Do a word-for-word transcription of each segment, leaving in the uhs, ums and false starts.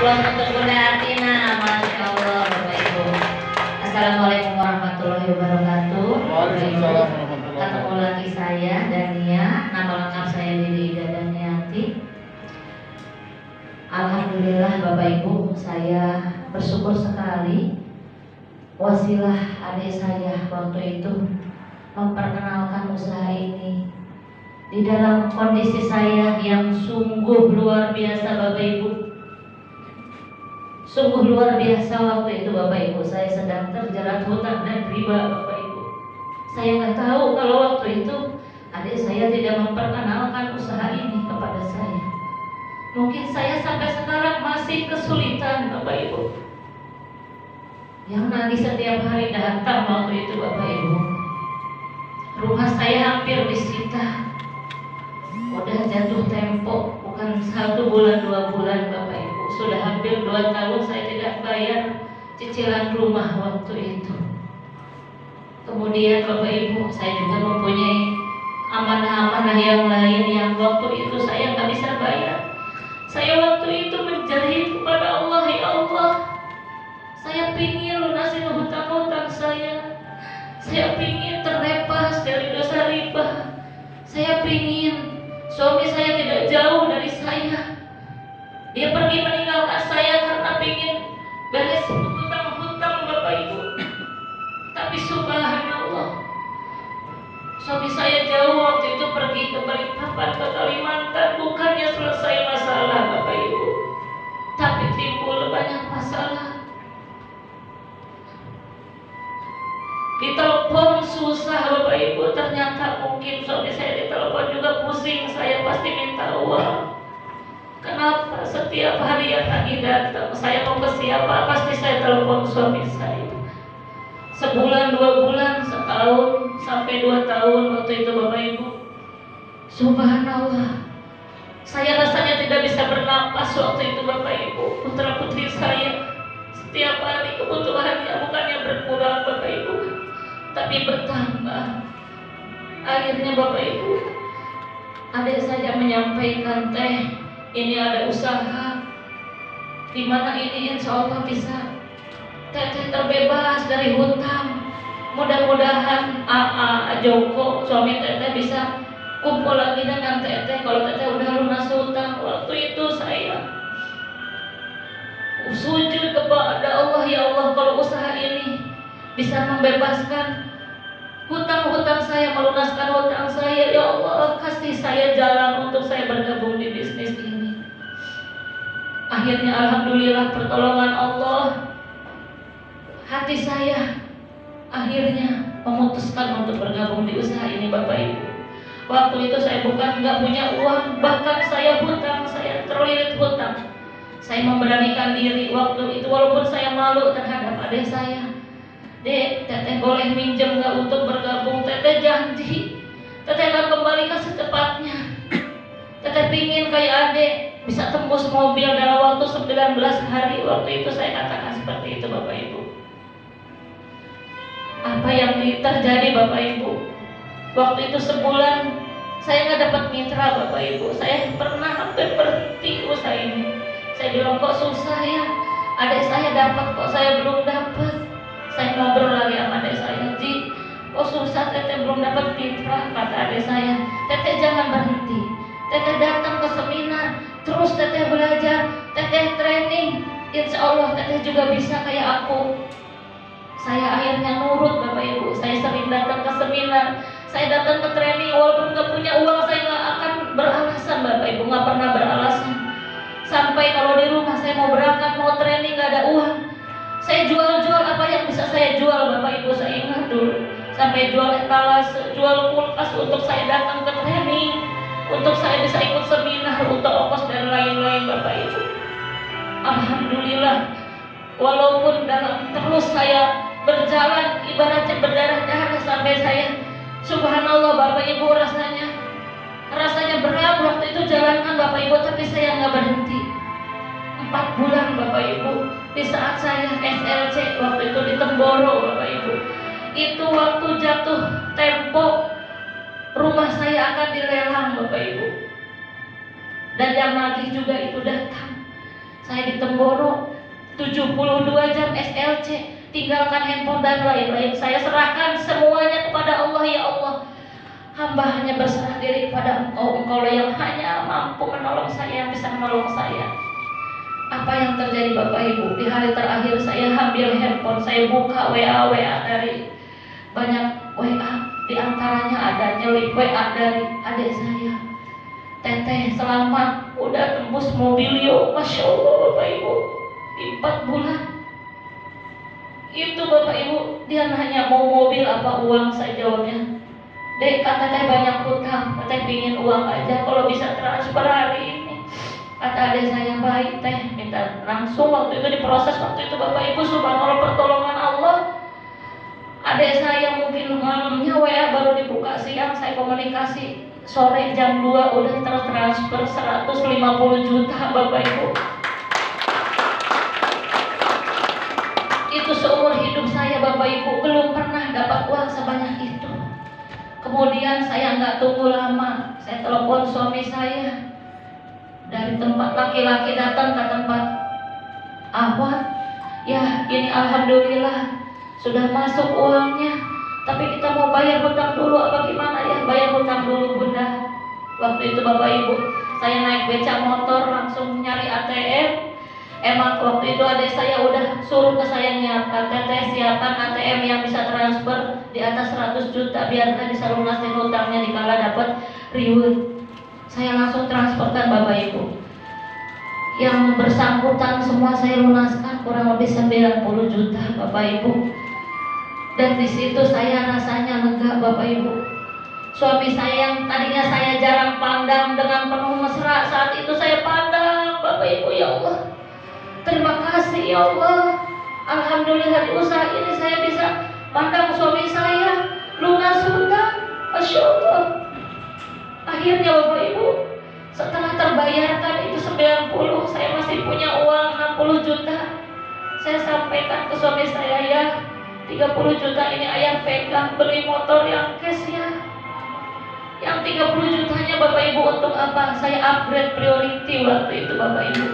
Puas untuk Bunda Atina, Masya Allah Bapak Ibu. Assalamualaikum warahmatullahi wabarakatuh. Waalaikumsalam warahmatullahi Ketemu wabarakatuh. lagi saya Dania, nama lengkap saya Didi Ida Daniati. Alhamdulillah Bapak Ibu, saya bersyukur sekali wasilah adik saya waktu itu memperkenalkan usaha ini di dalam kondisi saya yang sungguh luar biasa Bapak Ibu. Sungguh luar biasa waktu itu Bapak Ibu, saya sedang terjerat hutang dan riba Bapak Ibu. Saya nggak tahu kalau waktu itu adik saya tidak memperkenalkan usaha ini kepada saya. Mungkin saya sampai sekarang masih kesulitan Bapak Ibu. Yang nangis setiap hari datang waktu itu Bapak Ibu. Rumah saya hampir disita. Udah jatuh tempo, bukan satu bulan dua bulan Bapak Ibu. Sudah hampir dua tahun saya tidak bayar cicilan rumah waktu itu. Kemudian Bapak Ibu, saya juga mempunyai amanah-amanah yang lain yang waktu itu saya nggak bisa bayar. Saya waktu itu menjerit kepada Allah, ya Allah, saya pingin lunasin hutang-hutang saya. Saya pingin terlepas dari dosa riba. Saya pingin suami saya tidak jauh dari saya. Dia pergi meninggalkan saya karena pingin beres hutang-hutang Bapak Ibu. Tapi subhanallah, suami saya jauh waktu itu pergi ke Balikpapan, ke Kalimantan. Bukannya selesai masalah Bapak Ibu, tapi timbul banyak masalah. Ditelepon susah Bapak Ibu, ternyata mungkin suami saya ditelepon juga pusing. Saya pasti minta uang. Kenapa setiap hari yang lagi datang saya mau ke siapa pasti saya telepon suami saya. Sebulan, dua bulan, setahun, sampai dua tahun waktu itu Bapak Ibu. Subhanallah, saya rasanya tidak bisa bernapas waktu itu Bapak Ibu. Putra putri saya setiap hari kebutuhannya bukannya berkurang Bapak Ibu, tapi bertambah. Akhirnya Bapak Ibu, adik saya menyampaikan, teh, ini ada usaha di mana ini insya Allah bisa teteh terbebas dari hutang. Mudah-mudahan A A Joko suami teteh bisa kumpul lagi dengan teteh kalau teteh udah lunas hutang. Waktu itu saya sujud kepada Allah, ya Allah, kalau usaha ini bisa membebaskan hutang-hutang saya, melunaskan hutang saya, ya Allah, kasih saya jalan untuk saya bergabung di bisnis ini. Akhirnya alhamdulillah pertolongan Allah, hati saya akhirnya memutuskan untuk bergabung di usaha ini Bapak Ibu. Waktu itu saya bukan nggak punya uang, bahkan saya hutang, saya terlilit hutang. Saya memberanikan diri waktu itu walaupun saya malu terhadap adik saya. Dek, teteh boleh minjem nggak untuk bergabung? Teteh janji, teteh akan kembalikan secepatnya. Teteh pingin kayak adik bisa tembus mobil dalam waktu sembilan belas hari. Waktu itu saya katakan seperti itu Bapak Ibu. Apa yang terjadi Bapak Ibu? Waktu itu sebulan saya nggak dapat mitra Bapak Ibu. Saya pernah hampir berhenti usaha ini. Saya bilang kok susah ya, adik saya dapat kok saya belum dapat. Saya ngobrol lagi sama adik saya, Ji, kok susah teteh belum dapat mitra. Kata adik saya, teteh jangan berhenti, teteh datang ke seminar, terus teteh belajar, teteh training, insya Allah teteh juga bisa kayak aku. Saya akhirnya nurut Bapak Ibu. Saya sering datang ke seminar, saya datang ke training, walaupun gak punya uang saya gak akan beralasan Bapak Ibu, gak pernah beralasan. Sampai kalau di rumah saya mau berangkat, mau training gak ada uang, saya jual-jual apa yang bisa saya jual Bapak Ibu. Saya ingat dulu sampai jual etalase, jual kulkas untuk saya datang ke training, untuk saya bisa ikut seminar, untuk ongkos dan lain-lain Bapak Ibu. Alhamdulillah, walaupun dalam terus saya berjalan ibaratnya berdarah-darah sampai saya, subhanallah Bapak Ibu, rasanya rasanya berat waktu itu jalankan Bapak Ibu, tapi saya nggak berhenti. Empat bulan Bapak Ibu, di saat saya S L C waktu itu di Temboro Bapak Ibu, itu waktu jatuh tempo rumah saya akan dilelang Bapak Ibu, dan yang nagih juga itu datang. Saya di Temboro tujuh puluh dua jam S L C, tinggalkan handphone dan lain-lain. Saya serahkan semuanya kepada Allah. Ya Allah, hamba hanya berserah diri kepada Engkau. Engkau yang hanya mampu menolong saya, yang bisa menolong saya. Apa yang terjadi Bapak Ibu? Di hari terakhir saya ambil handphone, saya buka W A W A dari banyak W A, di antaranya ada nyelip W A dari adik saya. Teteh selamat, udah tembus mobilio, masya Allah Bapak Ibu, di empat bulan. Itu Bapak Ibu, dia hanya mau mobil apa uang, saya jawabnya. Dek, kata teteh banyak hutang, teteh pingin uang aja, kalau bisa transfer hari ini. Kata adik saya, baik teh, minta langsung. Waktu itu diproses, waktu itu Bapak Ibu, subhanallah pertolongan Allah. Adik saya mungkin malamnya W A baru dibuka, siang saya komunikasi, sore jam dua udah tertransfer seratus lima puluh juta Bapak Ibu. Itu seumur hidup saya Bapak Ibu belum pernah dapat uang sebanyak itu. Kemudian saya nggak tunggu lama, saya telepon suami saya. Dari tempat laki-laki datang ke tempat awal, ya ini alhamdulillah sudah masuk uangnya. Tapi kita mau bayar hutang dulu apa gimana ya? Bayar hutang dulu Bunda. Waktu itu Bapak Ibu, saya naik becak motor langsung nyari A T M. Emang waktu itu adik saya udah suruh ke saya nyiapkan, teteh siapkan A T M yang bisa transfer di atas seratus juta biar kita bisa lunasin hutangnya dikala dapat reward. Saya langsung transferkan Bapak Ibu. Yang bersangkutan semua saya lunaskan kurang lebih sembilan puluh juta Bapak Ibu. Dan di situ saya rasanya lega Bapak Ibu. Suami saya yang tadinya saya jarang pandang dengan penuh mesra, saat itu saya pandang Bapak Ibu. Ya Allah, terima kasih ya Allah. Alhamdulillah di usaha ini saya bisa pandang suami saya lunas hutang. Masya Allah. Akhirnya Bapak Ibu, setelah terbayarkan itu sembilan puluh, saya masih punya uang enam puluh juta. Saya sampaikan ke suami saya, ya tiga puluh juta ini ayah pegang beli motor yang cash ya. Yang tiga puluh jutanya Bapak Ibu untuk apa? Saya upgrade priority waktu itu Bapak Ibu.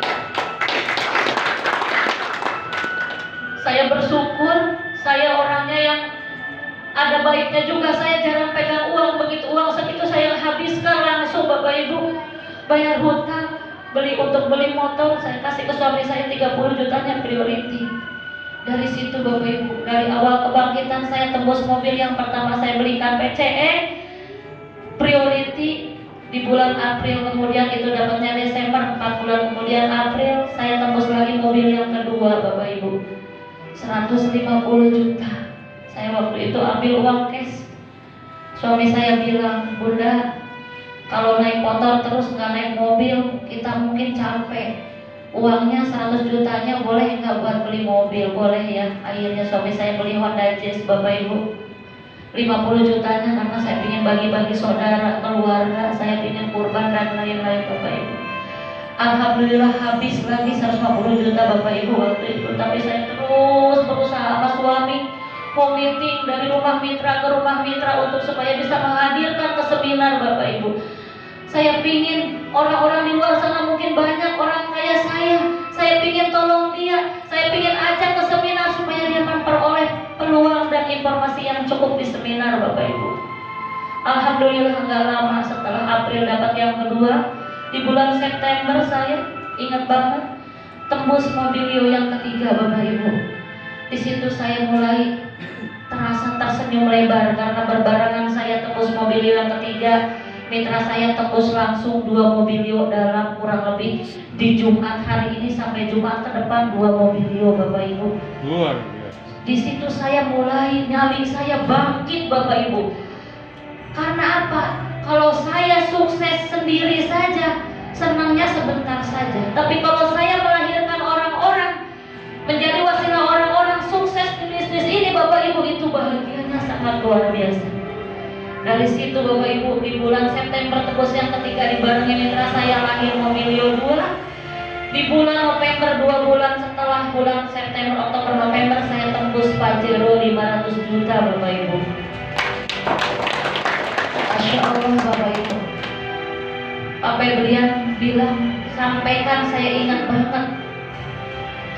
Saya bersyukur, saya orangnya yang ada baiknya juga, saya jarang pegang uang. Begitu uang segitu saya habiskan langsung Bapak Ibu. Bayar hutang, beli untuk beli motor, saya kasih ke suami saya tiga puluh jutanya priority. Dari situ Bapak Ibu, dari awal kebangkitan saya tembus mobil yang pertama saya belikan P C E priority di bulan April, kemudian itu dapatnya Desember, empat bulan kemudian April saya tembus lagi mobil yang kedua Bapak Ibu, seratus lima puluh juta. Saya waktu itu ambil uang cash. Suami saya bilang, Bunda, kalau naik motor terus nggak naik mobil, kita mungkin capek. Uangnya seratus jutanya boleh nggak buat beli mobil? Boleh ya. Akhirnya suami saya beli Honda Jazz Bapak Ibu. lima puluh jutanya karena saya ingin bagi-bagi saudara, keluarga, saya ingin kurban dan lain-lain Bapak Ibu. Alhamdulillah habis lagi seratus lima puluh juta Bapak Ibu waktu itu. Tapi saya terus berusaha sama suami, mau meeting dari rumah mitra ke rumah mitra untuk supaya bisa menghadirkan ke seminar Bapak Ibu. Saya pingin orang-orang di luar sana mungkin banyak orang kayak saya. Saya pingin tolong dia, saya pingin ajak ke seminar supaya dia memperoleh peluang dan informasi yang cukup di seminar Bapak Ibu. Alhamdulillah nggak lama setelah April dapat yang kedua, di bulan September saya ingat banget tembus mobilio yang ketiga Bapak Ibu. Di situ saya mulai terasa tersenyum lebar karena berbarengan saya tembus mobilio yang ketiga, mitra saya tembus langsung dua mobilio dalam kurang lebih di Jumat hari ini sampai Jumat ke depan dua mobilio Bapak Ibu. Luar biasa. Di situ saya mulai nyali saya bangkit Bapak Ibu. Karena apa? Kalau saya sukses sendiri saja, senangnya sebentar saja. Tapi kalau saya melahirkan orang-orang, menjadi wasilah orang-orang sukses di bisnis ini Bapak Ibu, itu bahagianya sangat luar biasa. Dari situ Bapak Ibu, di bulan September tembus yang ketiga dibarengi mitra saya lahir mobilio dua. Di bulan November, dua bulan setelah bulan September, Oktober, November saya tembus Pajero lima ratus juta Bapak Ibu. Masya Allah Bapak Ibu. Pak Febrian bilang, sampaikan, saya ingat banget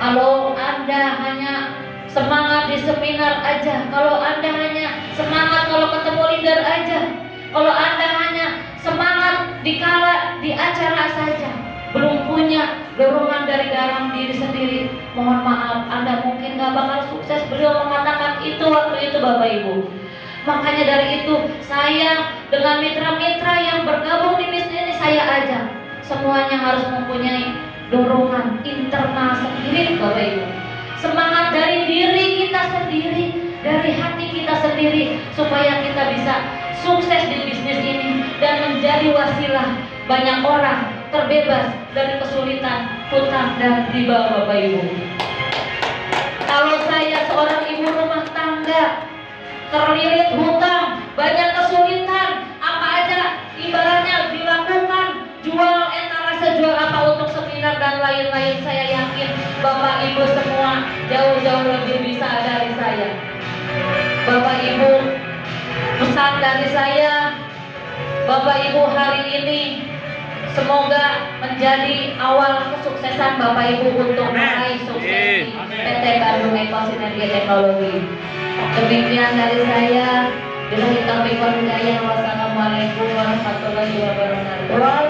Kalau Anda hanya semangat di seminar aja, kalau Anda hanya semangat kalau ketemu leader aja, kalau Anda hanya semangat di kala di acara saja, belum punya dorongan dari dalam diri sendiri, mohon maaf, Anda mungkin gak bakal sukses. Beliau mengatakan itu waktu itu, Bapak Ibu. Makanya dari itu saya dengan mitra-mitra yang bergabung di bisnis ini, saya ajak semuanya harus mempunyai dorongan internal sendiri, Bapak Ibu. Semangat dari diri kita sendiri, dari hati kita sendiri, supaya kita bisa sukses di bisnis ini dan menjadi wasilah banyak orang terbebas dari kesulitan, hutang, dan riba, Bapak Ibu. Kalau saya seorang ibu rumah tangga, terlilit hutang, banyak kesulitan, apa aja ibaratnya dilakukan, jual etalase, jual apa untuk seminar dan lain-lain, saya yakin Bapak Ibu semua jauh-jauh lebih bisa dari saya. Bapak Ibu, pesan dari saya, Bapak Ibu hari ini semoga menjadi awal kesuksesan Bapak Ibu untuk meraih sukses di P T Bandung Eko Sinergi Teknologi. Demikian dari saya. Bila kita Wassalamualaikum warahmatullahi wabarakatuh.